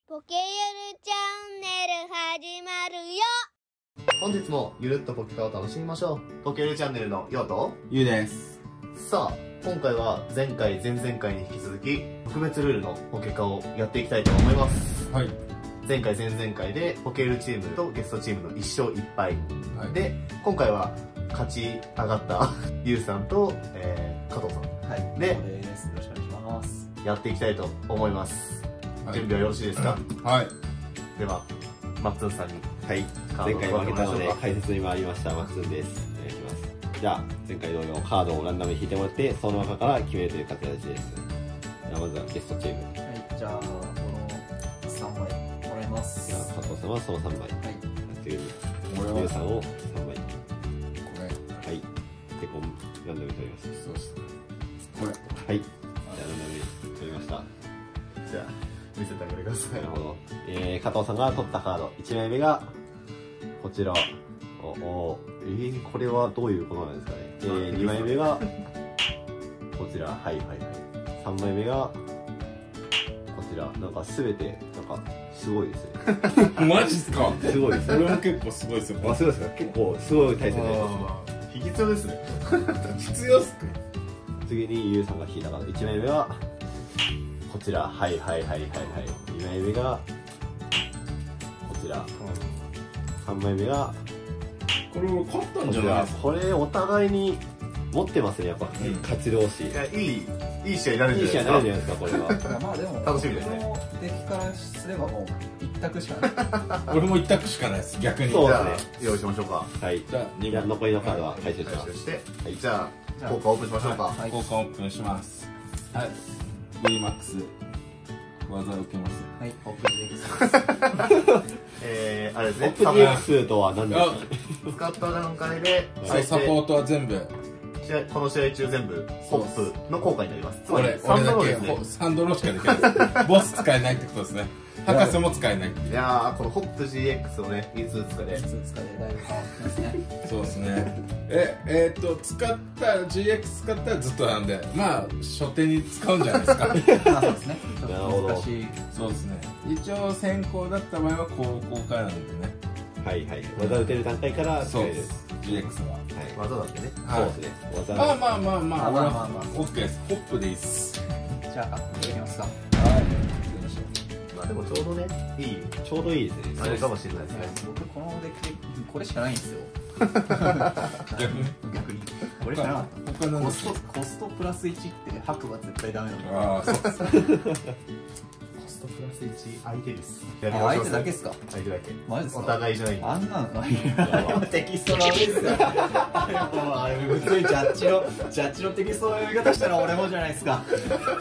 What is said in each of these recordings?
ポケゆるチャンネル始まるよ。 本日もゆるっとポケカを楽しみましょう。ポケゆるチャンネルのようとゆうです。 さあ、今回は前回前々回に引き続き特別ルールのポケカをやっていきたいと思います。 はい。 前回前々回でポケゆるチームとゲストチームの1勝1敗、 はい、 で今回は勝ち上がったゆうさんと、加藤さん、 はい、 でよろしくお願いします。 やっていきたいと思います。 はい、 準備はよろしいですか？ はい。 ではマッツンさんに、 はい、前回負けたので解説に回りましたマッツンです。お願いします。じゃあ前回同様カードをランダムに引いてもらってその中から決めるという形です。じゃあまずはゲストチーム。 はい、じゃあこの3枚もらいます。 じゃあ加藤さんはその3枚。はい。次にゆうさんを3枚。これ。はい。でこうランダムに取ります。 そうです。これ。 はい。じゃあランダムに取りました。 じゃあ見せてあげてください。 なるほど。加藤さんが取ったカード1枚目がこちら。これはどういうことなんですかね。2枚目がこちら。はいはいはい。3枚目がこちら。なんか全てなんかすごいですね。 マジっすか？ すごいです。 これも結構すごいですよ。 あ、すごいですか。結構すごい対戦ですね。 必要ですね。 必要っすか？ 次にゆうさんが引いたカード1枚目はこちら。はいはいはいはいはい。2枚目がこちら。3枚目がこれ勝ったんじゃないですか？ これお互いに持ってますね、やっぱ、勝ち同士。 いや、いい試合になるんじゃないですか。 いい試合になるんじゃないですか、これは。 まあでも楽しみですね。 このデッキからすればもう一択しかない。 俺も一択しかないです、逆に。 そうじゃあ用意しましょうか。 はい。じゃあ残りのカードは回収します。 して、じゃあ効果オープンしましょうか。 交換オープンします。はい。VMAX 技を受けます。 はい、オープンです。 あれですね。 オップ DX とは何ですか？ 使った段階で、 そう、サポートは全部。 この試合中全部ホップの効果になります。つまり俺だけ3ドローしかできない。ボス使えないってことですね。博士も使えない。 いやー、このホップ GX をね、いつ使で。 いつ使でだいぶ変わってますね。 そうですね。使った GX 使ったらずっとなんで、まあ初手に使うんじゃないですか。 そうですね。ちょっと難しい。 そうですね。一応先行だった場合は後攻からなんでね。 はいはい。技打てる段階からそうです。GX は。 技だってね。 そうですね。技。 まあまあまあまあ。 まあまあまあ。 OK です。ホップでいいっす。 じゃあ、いきますか。はい。 まあでもちょうどね、 ちょうどいいですね。 あれかもしれないですね。 僕このデッキこれしかないんですよ。 逆にこれしかなかった。 他のコストプラス1って白馬絶対ダメなあの。 あ、そうです。 コストプラス1相手です。 相手だけですか？ 相手だけ。 マジですか？ お互いじゃないんで。 あんなのテキストの上ですよ。あれ普通にジャッジのテキストの読み方したら俺もじゃないですか。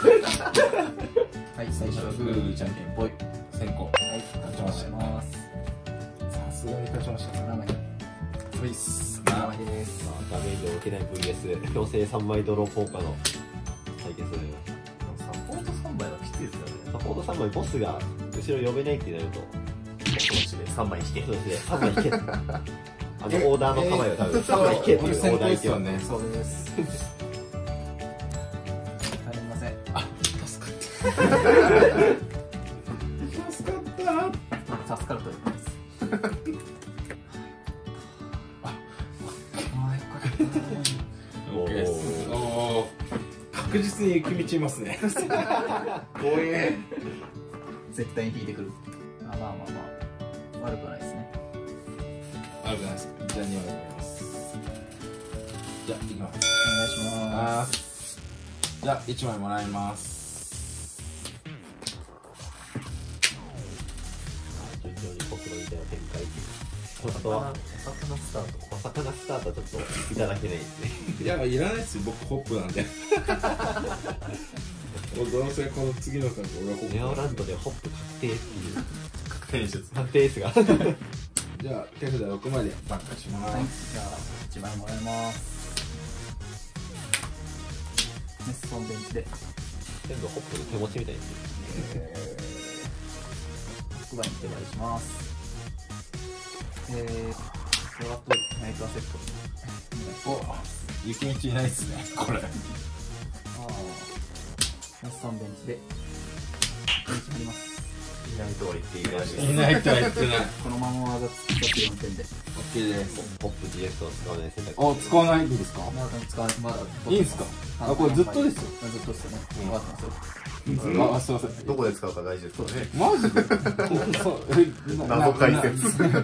はい、最初はグーじゃんけんぽい。 先行。 はい、勝ちました。 さすがに勝ちました。 7枚。 そうです。 7枚です。 ダメージを受けない VS 強制3枚ドロー効果の対決になりました。 サポート3枚はきついですよね。 サポート3枚ボスが後ろ呼べないってなると 3枚引け。 そうですね。3枚引け。オーダーの構えを多分3枚引けっていうオーダーですよね。 そうです。大変ません。 あ、助かった。助かった。 助かると思います。 OK です。おー、確実に雪道いますね。 怖え。 絶対に引いてくる。まあまあまあ悪くはないですね。 悪くないです。じゃあ2枚もらいます。じゃあいきます。 お願いします。 じゃあ1枚もらいます。 順調に僕のみたいな展開。あとはお魚スタート。 お魚スタートはちょっといただけないですね。 いや、いらないですよ。僕ホップなんで。どうせこの次のターン俺はホップ。 ネオランドでホップ確定っていう確定術。 確定ですが。 じゃあ手札6枚でバッカします。 はい、じゃあ1枚もらいます。メッソンベンチで全部ホップの手持ちみたいに。 6番に手配します。ドラとナイトアセット。 お、雪道いないっすね、これ。 メッソンベンチでベンチ張ります。 いやないとは言っていないですいないとは言ってない。 このまま技使って4点で。 OK です。 ポップ GX を使わない選択。 あ、使わないんですか？ まだ使わない。まだ。 いいんすか？あ、これずっとですよ。 ずっとですよね。分かってますよ。 あ、すいません。 どこで使うか大事ですからね。 マジで？そう謎解説。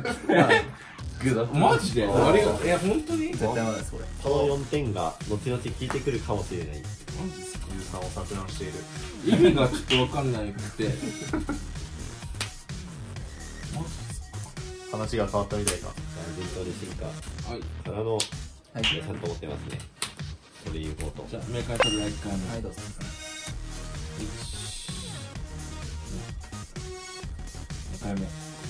マジで？ありがとう。いや、本当に？ 絶対まだです、これ。 この4点が後々効いてくるかもしれない。 ユウさんを錯乱している。 意味がちょっとわかんないくて。 話が変わったみたいか。 伝統で進化はい。 からの、 はい。 ちゃんと持ってますね。それいうこと。 じゃあ、メーカー取り1回目。 はい、どうぞ。 2回目。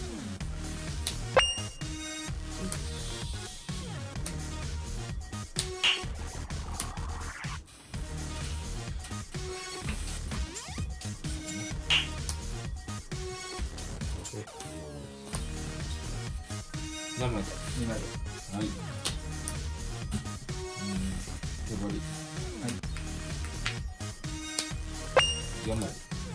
何枚で？ 2枚で。 はい。手張り。 はい。 4枚。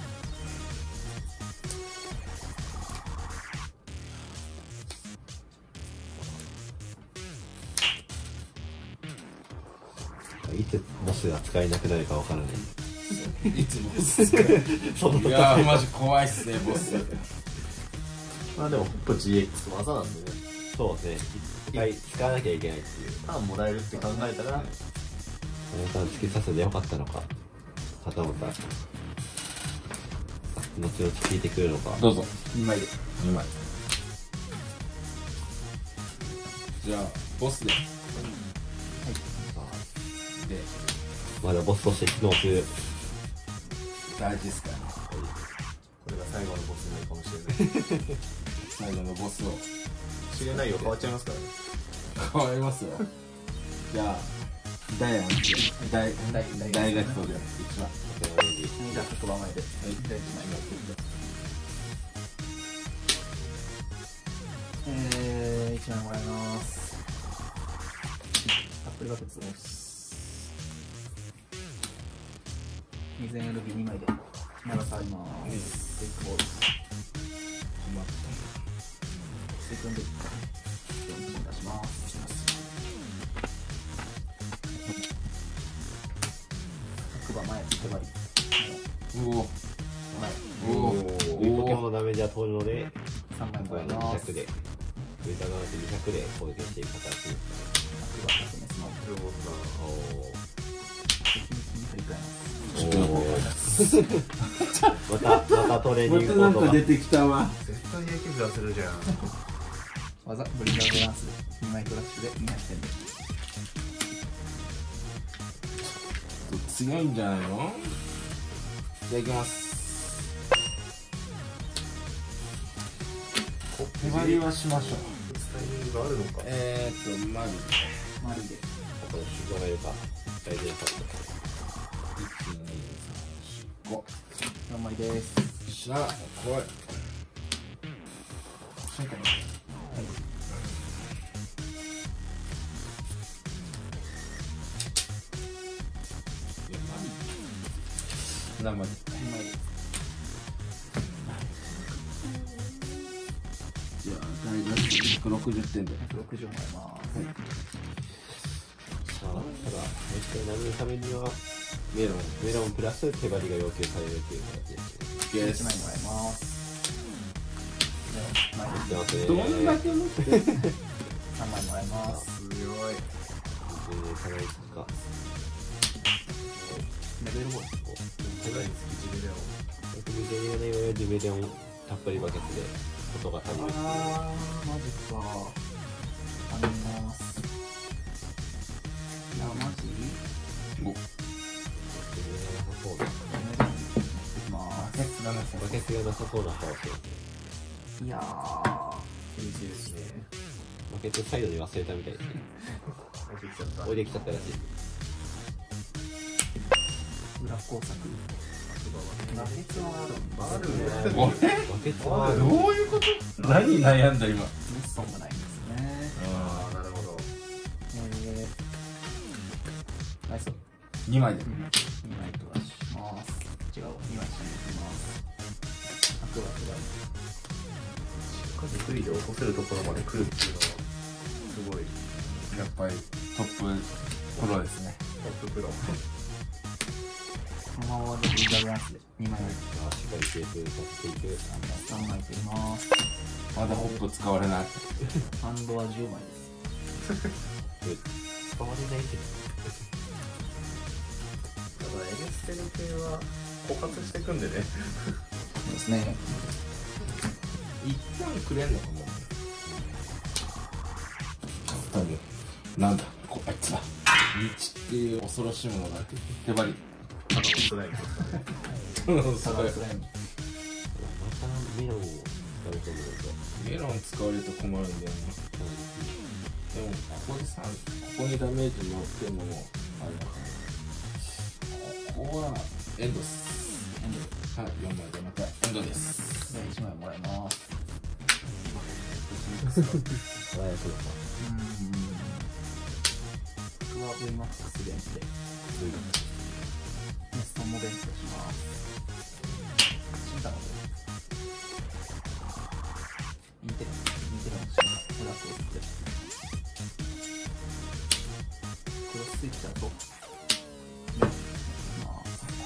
いつボスが使えなくなるかわからない。 いつもいやーマジ怖いっすねボス。 まあでも、ポップ GX 技なんでね。 そうですね。一回使わなきゃいけないっていう。 ターンもらえるって考えたら、 このターン突き刺せてよかったのか、はたまた、後々効いてくるのか。 どうぞ。 2枚で。 2枚。じゃあボスで。でまだボスとして機能する。 大事ですからね。 これが最後のボスになるかもしれない。 最後のボスを知れないよ、変わっちゃいますからね。 変わりますよ。じゃあ大学で大学で1番。 じゃあ、100番前で。はい。じゃあ、1枚1枚もらいます。たっぷりバケツです。2000エルビ2枚で。まだ触ります。テイクボール。セカンド。4出します。100番前、手張り。 うお前。 おポケモンのダメージは通るので、 3枚もこれらいます。 200で、上からの200で攻撃していく形です 100番100メスの。 なるほどかね。 敵に振り返ります。 またトレーニングコードが。 てきたわ。 絶対に影響出せるじゃん。 技、ブリザードランスで2枚クラッシュで200点で。 強いんじゃないの？じゃあいきます。手張りはしましょう。 打つタイミングがあるのか。 マリマリで。 この修行がいるか、大事なかった。 1、2、3、4、5。 4枚です。 しゃあ、怖い。そうかな。何枚？ 2枚で。 じゃあ、大学160点で。 60もらいます。 ただ、相手を殴るためには、メロンプラス手張りが要求されるという形です。 1枚もらいます。4枚で。 やってますね。 どんだけ持って 3枚もらいます。 強い。 かなりか。 レベル5。 世界につき地味だよ。 僕みたいにはね、ディメデオンたっぷりバケツで、音が足りるっていう。 マジか。あります。いや、マジ 5。 そうだ。 やってきます。 バケツがなさそうな顔してますね。 いやー、 厳しいですね。 バケツサイドに忘れたみたいですね。 置いてきちゃった。 置いてきちゃったらしい。 裏工作。バケツはあるんだ。 あるね。 バケツはどういうこと？何悩んだ今。 ミッソンがないんですね。 ああ、なるほど。 ナイス。 2枚で。 2枚と出します。違う、2枚下に行きます。100は下り。 1人で落とせるところまで来るっていうのはすごいやっぱりトッププロですね。 トッププロ。 このままでブリザーダンスで2枚目。 しっかりテープさせていく。 3枚取ります。 まだホップ使われない。 ハンドは10枚です。 使われないけど。 ただ M ステル系は枯渇してくんでね。 そうですね。 一旦くれんのかも。多分なんだあいつだ。道っていう恐ろしいものが手張り。 ただのスライムですかね。 サガースライム。 またメロンを使うと思うと。 メロン使われると困るんだよね。でもここでここにダメージ乗ってもあれだから、ここはエンドス。はい、4枚でまたエンドです。 じゃあ1枚もらいます。 早くのさ。 僕は VMAX ベンチでメストンもベンチとします。シンタの方インテルのシンタブラックを振ってクロススイッチャーとメンチします。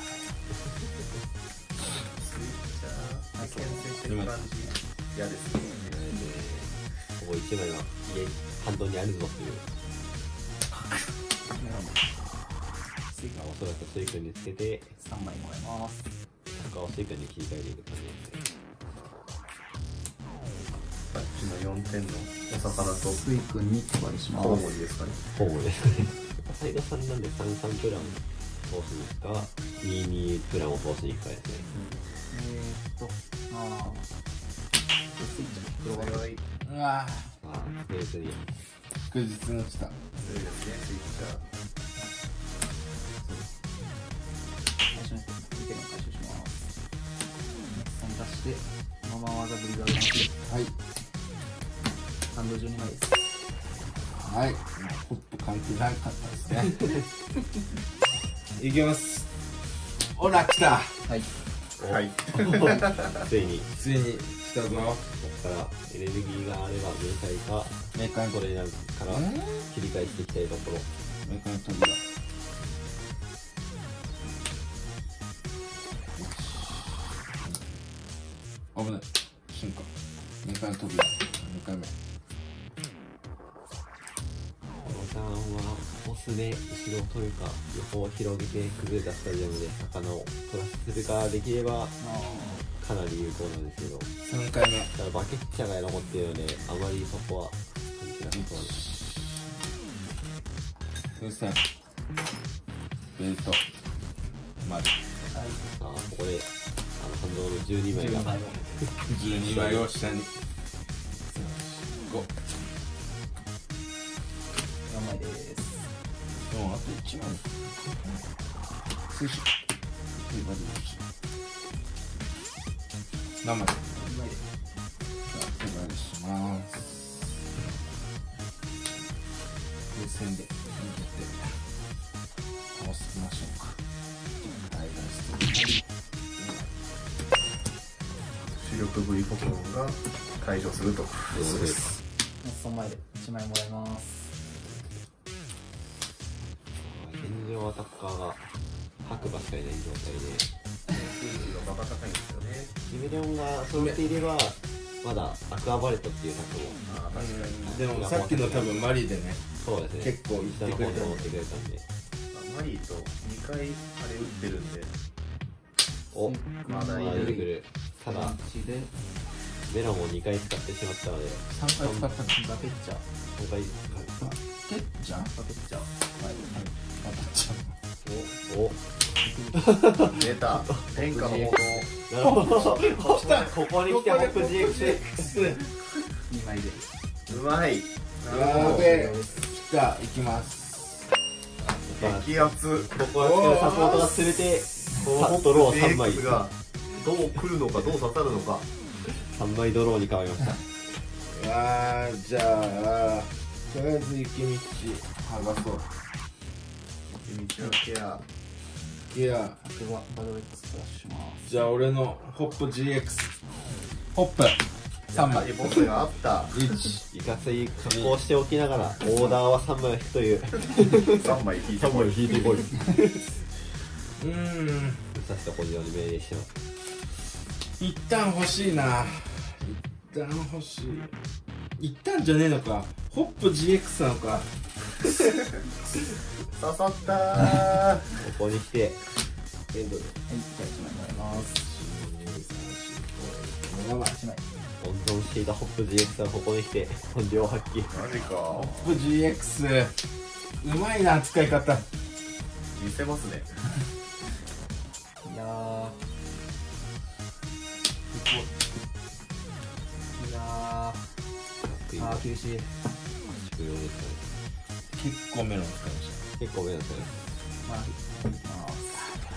スイッチャー牽制してる感じ嫌ですね。 ここ1枚は家反動にあるぞっていう。 メロンでスイカをおそらくスイカにつけて、 3枚もらいます。 他をスイカに切り替えていく感じですね。 さっきの4点のお魚とスイ君に配りします。 コウモリですかね。 ほぼですね。サイド3なんで33プラン通しに行くか、22プランを通しに行くかですね。 スイッチの黒これはいい。 うわああ、ベースに。 確実に落ちた。 強いですね、スイッチャー。 最初に2点を回収します。3出して、このまま技ブリザードダンスではいハンド12枚です。 はい、ホップ関係なかったですね。いきます。ほら来た。 はい。 はい。 ついに、 ついに来たぞ。 ここからエネルギーがあれば明細か、 メカニトレーナーから切り替えしていきたいところ。 メカニ扉。危ない。進化。メカニ扉。2回目。 このターンはオスで後ろを取るか、横を広げて崩れたスタジアムで魚をトラスするかできればかなり有効なんですけど、 3回目。 ただバケッチャが残っているので、あまりそこは関係なさそうです。 風船。ベルト。丸。 さあ、ここで反動の12枚が 12枚を下に。5。 4枚です。 でもあと1枚。数字。何枚？ 2枚で。 手配りします。風船で逃げて倒しましょうか。大脱主力 V ポケモンが退場すると。 そうです。 3枚で1枚もらいます。 現状アタッカーが白馬しかいない状態で、 数字がバカ高いんですよね。 ヒメレオンが揃っていれば、まだアクアバレットっていうタクも、 ああ、確かに。 でもさっきの多分マリでね、 そうですね、 結構言って下のくれた方に持ってくれたんで、 マリーと2回あれ打ってるんで、 お、 まだいる。 出てくる。ただ、 1でメロンを2回使ってしまったので、 3回使ったの。 バケッチャー。 今回、 ケッチャン？ バケッチャー。 当たっちゃう。 お、 出た。天下の方なるほど。ここに来てホップ GX。 2枚で。 うまい。 やべえ。来た、行きます。 激アツ。 ここはサポートが全て、ホットロー3枚。 DX がどう来るのか、どう刺さるのか。 3枚ドローに変わりました。 じゃあ、とりあえず雪道剥がそう。 道のケア。 いや、 僕はバドレックスプラッシュします。 じゃあ俺のホップ GX。ホップ。 3枚ボスがあった 1 いかつい格好をしておきながらオーダーは3枚引くという 3枚引いて 3枚引いてこいさせた小次郎に命令してます。 一旦欲しいな。一旦欲しい。一旦じゃねえのか。ホップ GX なのか。 刺さったーここに来てエンドではい、じゃあ1枚もらいます。 7枚。 1枚。 温存していたホップ GX はここに来て本領発揮。 マジかホップ GX うまいな、使い方。 見せますねいやー。いやー。あー、厳しい。 終了ですね。 結構メロン使いまし結構上なんですよね。 まあ、いきます。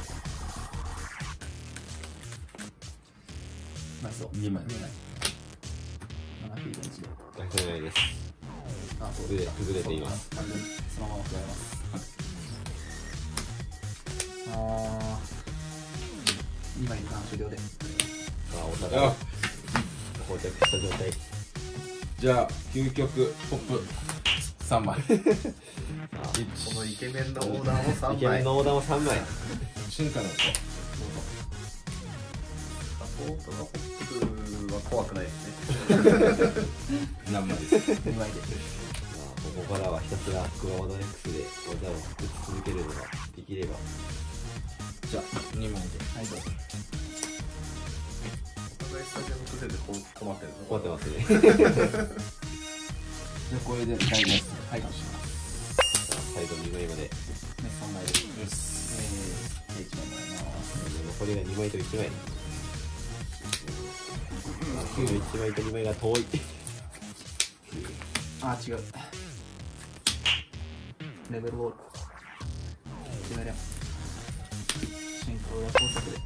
ナイスを。 た。2枚。 7フィード1で。 大丈夫ないです。 あ、そう崩れています。 そのまま加えます。あー。2枚でターン終了で。 お互いあ、 膠着した状態。 じゃあ、究極、ホップ3枚。 このイケメンのオーダーを3枚イケメンのオーダーも3枚。 進化の子。 サポートがホップは怖くないですね何枚ですか。 2枚で。 ここからはひたすらクワワの X で技を作り続けるのができれば。 じゃあ、2枚で。 はい、どうぞ。 お互いスタジアム崩れて困ってるの困ってますね。 じゃあ、これで大丈夫。 はい、どうします。 最後2枚まで。 ね、3枚で。 よし。 1枚もらいます。 残りが2枚と1枚。1枚と2枚が遠い。 あー、違う。レベルボール。1枚で。進化裏工作で。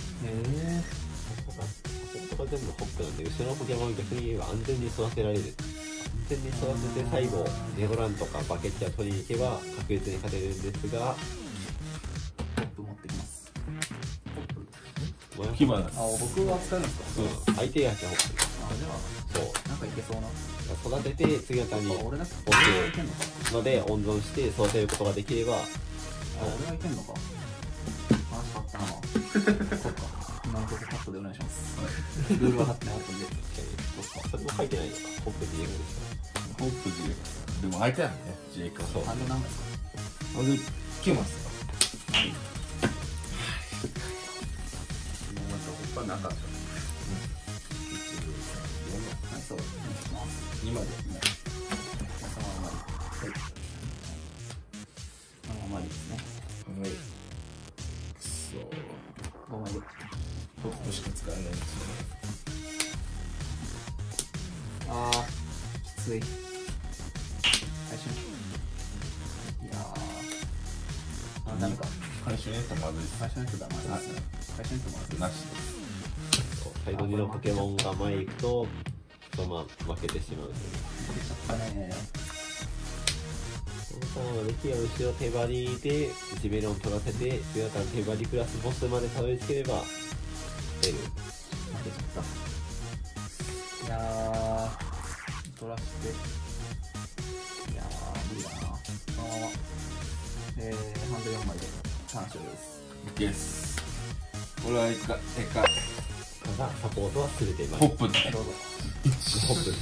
ここが全部ホップなんで、後ろのポケモンを逆に言えば安全に育てられる。安全に育てて最後、ネゴランとかバケッチャを取りに行けば確実に勝てるんですが、 ポップ持ってきます。ポップ。 火花です。 あ、僕は使えるんですか。 相手がホップ。 あ、じゃそう。 あ、なんかいけそうな。 育てて次のターンにあ、俺だけ。 落ちいけんのか。 るので温存して育てることができれば、 あ、俺はいけんのか。話変わったな。そっか。今のところカットでお願いします。ルールは貼ってなかったんで。 それも書いてないのか、ホップ GX ですか。 ホップ GX。でも相手なんね、GX。 そうハンドなんですか。 あれ、来ますか。 もうなんかホップはなかったはい、そう。お願いします。 2枚で。 そのままで。はい。そのままでですね。 はい。くそー。 5枚で。 ホップしか使えないんですよね。 あー、きつい。回収。いやー。あ、ダメか。 回収ネットまずいです。 回収の人だ、まずいですね。回収の人まずいです。 なしです。 サイド2のポケモンが前行くと、そのまま負けてしまうという。 出ちゃったね。 そのターンはできれば後ろ手張りで1メロン取らせて、次のターン手張りプラスボスまでたどり着ければ出る。 負けちゃった。いやー、取らして。いやー、無理だな。このまま。ハンド4枚でターン終了です。 ゲス。これはいか、 ただサポートは全てホップで。 どうぞ。 ホップ。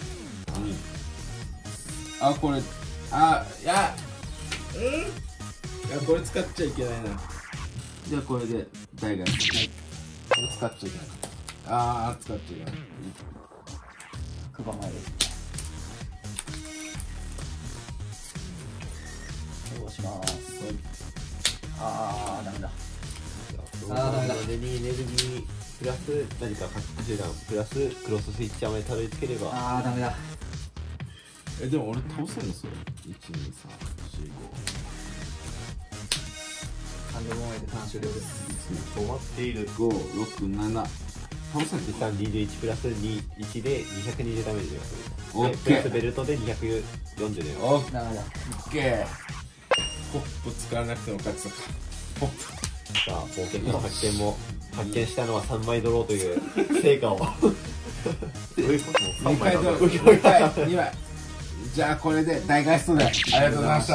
あ、これ、あ、いや、いや、これ使っちゃいけないな。じゃあこれで、大概。はい。これ使っちゃいけない。あー、使っちゃいけない。 9番前です。どうします。あー、ダメだ。ダメだ。 エネルギープラス何か核手段プラスクロススイッチャーまでたどり着ければ、 あー、ダメだ。 え、でも俺倒せんのそれ。1、2、3、4、 ハンド4枚でターン終了です。 止まっている 5、6、7。倒せんの実際21プラス21で220ダメージ出ますね。 オッでプケー。 ラスベルトで240出ます。 オッダメだ。 ケー。ホップ使わなくても勝つのか。ホップ。 さあ冒険家の発見したのは3枚ドローという成果を 2回と2回2枚。じゃあこれで大回数でありがとうございました。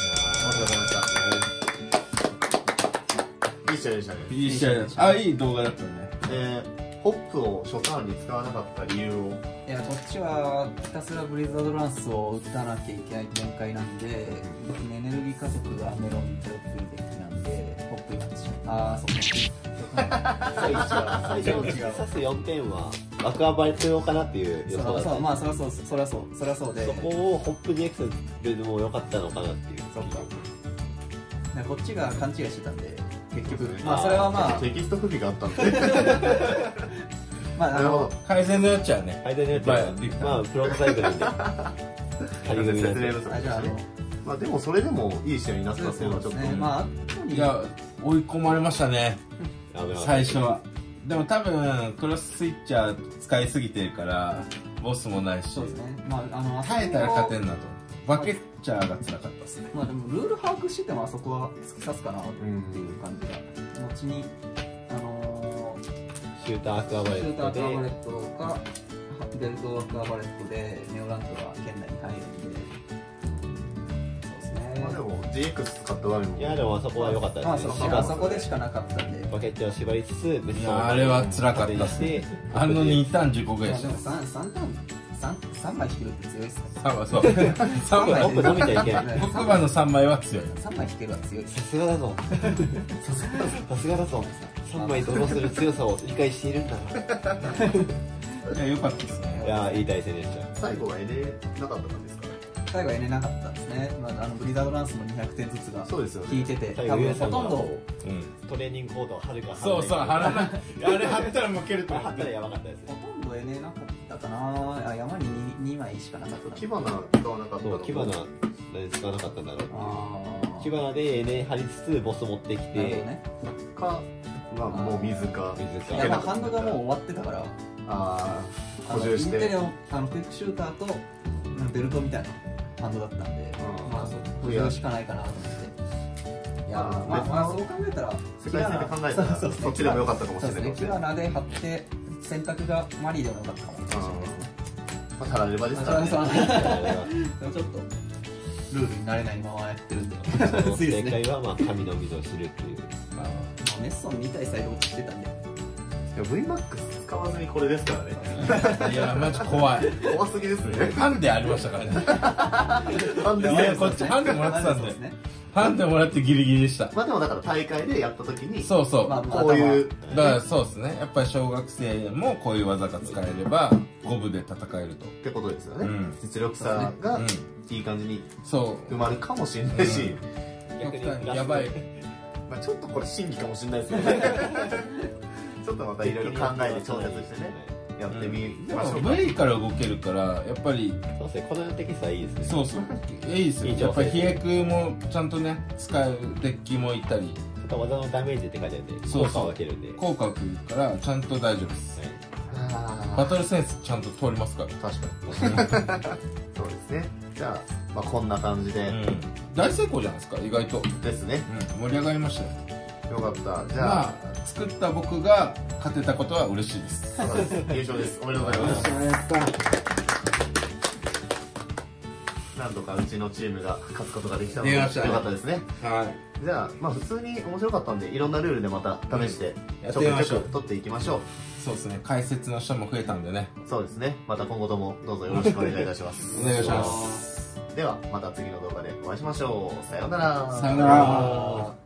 いい試合でしたね。 いい試合だった。あ、いい動画だったね。 ホップを初ターンに使わなかった理由を。 いや、こっちはひたすらブリザードランスを打たなきゃいけない展開なんで、エネルギー加速がメロンに頼ってるデッキなんで、ホップになってしまう。ああ、そっか。 最初刺す4点はアクアバレット用かなっていう予想だった。 そう、まあそりゃそうで、 そこをホップ GX でも良かったのかなっていう。 そっか。こっちが勘違いしてたんで、結局、まあそれはまあテキスト不備があったんで。 まあ改善の余地はね。 間によってはまあプロトタイプなんで仮組みなんで。 説明不足でしたね。まあでもそれでもいい試合になったっていうのはちょっと。 まあいや、追い込まれましたね。最初は。でも多分クロススイッチャー使いすぎてるからボスもないし。 そうですね。まあ耐えたら勝てんなと。バケッチャーが辛かったですね。 まあでもルール把握しててもあそこは突き刺すかなっていう感じが。後にシューターアクアバレットでかベルトアクアバレットでネオラントが圏内に入るんで。そうですね。 まあでも GX 使った場面も。 いやでもあそこは良かったですね。 あそこでしかなかったんで。 バケットを縛りつつ、 いやあれは辛かったですね。あの2ターン15ぐらいでしでも3枚引けるって強いっすね。 そう。3枚僕飲めちゃいけない。 黒板の3枚は強い。 3枚引けるは強い。 さすがだぞ。さすがだぞ。3枚ドローする強さを理解しているんだいや、良かったですね。 いやいい対戦でした。 最後は NA なかったんですかね。 最後は N なかったんですね。まあブリザードランスも200点ずつがそうですよね。 効いてて、 最多分後上さんがほとんどトレーニングコードを貼るか貼そう、貼らない。あれ貼ったら負けると思っ。 貼ったらやばかったですね。 ほとんど N なかったかな。あ、山に2枚しかなかったな。 火花使わなかったの。 そう火花何使わなかったんだろうっていう。 あ火花で NA 貼りつつボス持ってきなるほどてね。 か、まあもう水か。 いや、まあハンドがもう終わってたから、 ああ、補充して。 インテリのクイックシューターとベルトみたいなハンドだったんで、まあ補充しかないかなと思って。いや、まあそう考えたら世界戦で考えたらそっちでも良かったかもしれない。 キラナで貼って選択がマリーでも良かったかもしれないですね。 まあたらればですからね。 でもちょっとルールに慣れないままやってるんで、 正解はまあ神の水を知るっていう。 メッソン2体サイド落ちしてたんで。 VMAX 使わずにこれですからね。 いや、マジ怖い。 怖すぎですね。 ハンデありましたからね。 ハンデいや、こっちハンデもらってたんで。ハンデもらってギリギリでした。 まあでもだから大会でやった時に、 そうそう。 こういう。 だからそうですね。やっぱり小学生もこういう技が使えれば、5部で戦えると。 ってことですよね。実力差がいい感じに埋まるかもしれないし。 逆にやばい。 まあちょっとこれ審議かもしれないですけどね。ちょっとまたいろいろ考えて調節してね、やってみましょうか。 V から動けるからやっぱりそうですね、このテキストはいいですね。 そうそういいですよ。やっぱり飛躍もちゃんとね使うデッキもいたり、 技のダメージって書いてあるんでそう効果を分けるんで効果をくるからちゃんと大丈夫です。バトルセンスちゃんと通りますから。 確かにそうですね。じゃあ、まあ、こんな感じで、 大成功じゃないですか意外と。 ですね。 盛り上がりましたよ。 よかった。じゃあ、 作った僕が勝てたことは嬉しいです。 優勝です。おめでとうございます。なんとかうちのチームが勝つことができたのでよかったですね。 はい。 じゃあ、まあ普通に面白かったんで、いろんなルールでまた試して、 やってみましょう。 取っていきましょう。 そうですね。解説の人も増えたんでね。 そうですね。また今後ともどうぞよろしくお願いいたします。 お願いします。 では、また次の動画でお会いしましょう。さようなら。 さようなら。